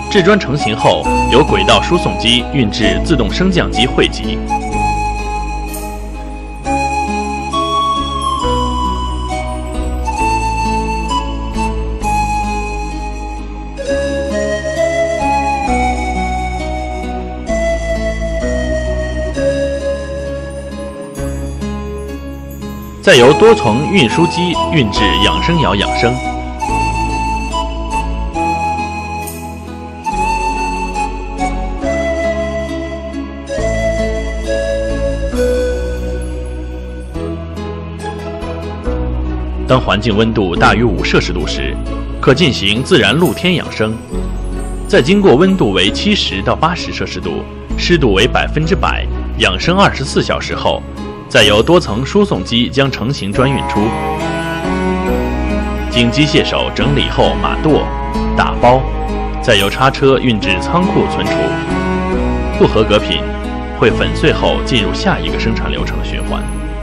制砖成型后，由轨道输送机运至自动升降机汇集。再由多层运输机运至养生窑养生。当环境温度大于5°C时，可进行自然露天养生。再经过温度为70到80°C，湿度为100%，养生24小时后，再由多层输送机将成型砖运出，经机械手整理后码垛、打包，再由叉车运至仓库存储。不合格品会粉碎后进入下一个生产流程循环。